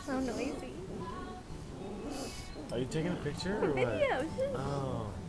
so noisy. Are you taking a picture or Video. what? Oh.